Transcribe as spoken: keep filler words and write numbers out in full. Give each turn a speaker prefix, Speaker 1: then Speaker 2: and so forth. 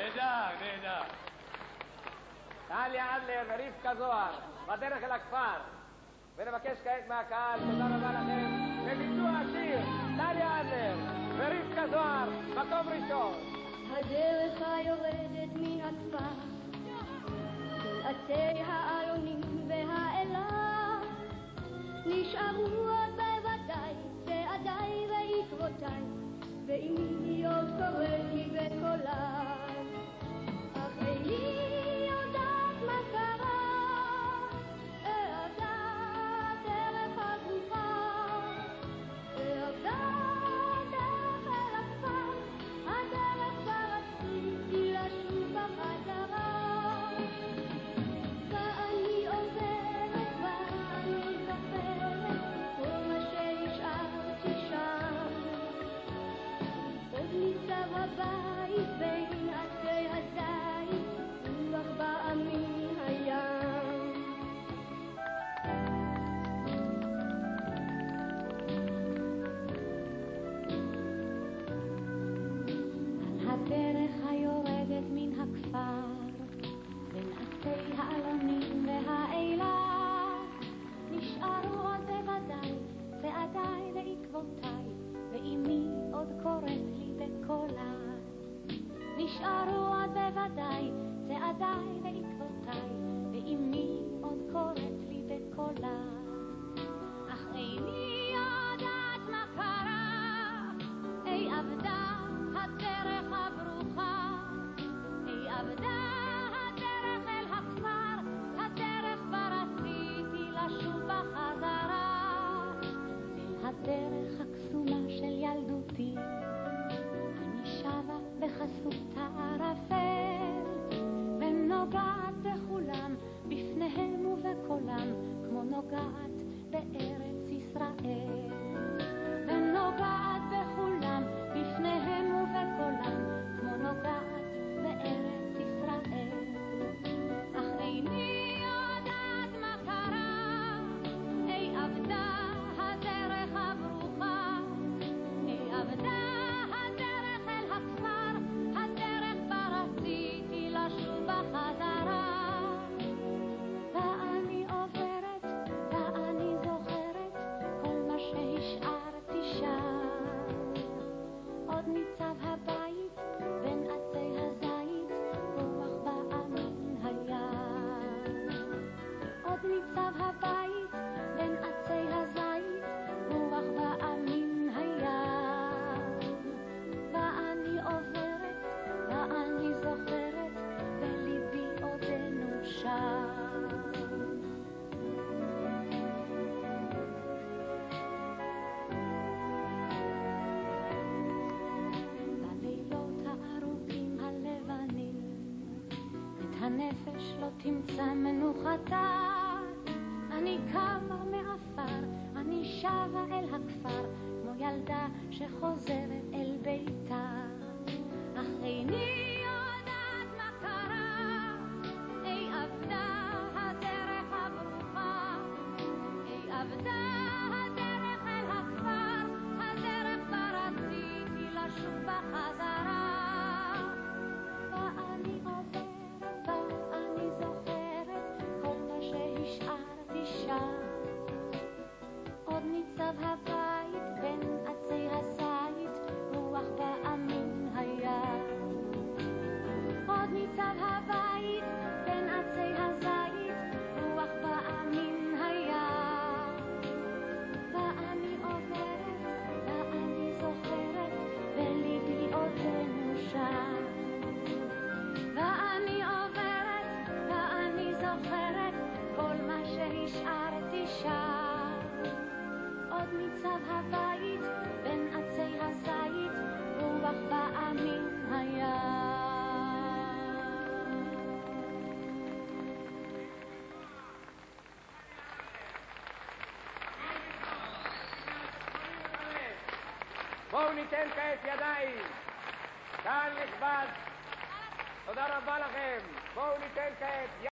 Speaker 1: נהדר, נהדר. טליה אדלר ורבקה זוהר, בדרך אל הכפר. ונבקש כעת מהקהל, תודה רבה לכם, לביצוע השיר, טליה אדלר ורבקה זוהר, מקום ראשון.
Speaker 2: הדרך היורדת מן הכפר, בין עצי העלונים והאלה, נשארו עוד בוודאי צעדיי ועקבותיי, ואמי עוד קוראת לי בקולה, אך איני יודעת מה קרה, אעבדה דרך הברוכה, אעבדה דרך אל הכפר, הדרך כבר רציתי לשוב בחזרה, ואני עוברת ואני זוכרת כל מה שהשארתי שם, עוד ניצב הבית בין עצי הזית, רוח באה מן הים. על הדרך היורדת מן הכפר, בין עצי העלונים והאילת, נשארו עוד בוודאי צעדיי ועקבותיי, ואמי עוד קוראת לי בקולה, נשארו עוד בוודאי צעדיי ועקבותיי, ואמי עוד קוראת לי בקולה, אך איני יודעת מה קרה, אי אבדה הדרך הברוכה, אי אבדה הדרך אל הכפר, הדרך כבר רציתי לשוב בחזרה, אל הדרך הקסומה של ילדותי, אני שבה בחסות הערפל, ונוגעת בכולם, בפניהם ובקולם, כמו נוגעת בארץ ישראל, ונוגעת בכולם, בפניהם ובקולם, כמו נוגעת בארץ ישראל, אך איני יודעת מה קרה, אי אבדה הדרך הברוכה, אי אבדה הדרך אל הכפר, הדרך כבר רציתי לשוב בחזרה, ואני עוברת ואני זוכרת כל מה שהשארתי שם, עוד ניצב הבית בין עצי הזית, רוח באה מן הים, עוד ניצב הבית בין עצי הזית, רוח באה מן הים, ואני עוברת ואני זוכרת, וליבי עודנו שם. בלילות הארוכים הלבנים, את הנפש לא תמצא מנוחתה, אני קמה מעפר, אני שבה אל הכפר, כמו ילדה שחוזרת אל ביתה, אך איני יודעת מה קרה, אי אבדה הדרך הברוכה, אי אבדה הדרך אל הכפר, הדרך כבר רציתי לשוב בחזרה, ואני עוברת ואני זוכרת כל מה שהשארתי שם, עוד ניצב הבית בין עצי הזית, רוח באה מן הים, עוד ניצב הבית בין עצי הזית, רוח באה מן הים, ואני עוברת ואני זוכרת, וליבי עודנו שם, ואני עוברת ואני זוכרת כל מה שהשארתי שם, עוד ניצב הבית בין עצי הזית, רוח באה מן הים.
Speaker 1: בואו ניתן כעת ידיים, קהל נכבד, תודה רבה לכם, בואו ניתן כעת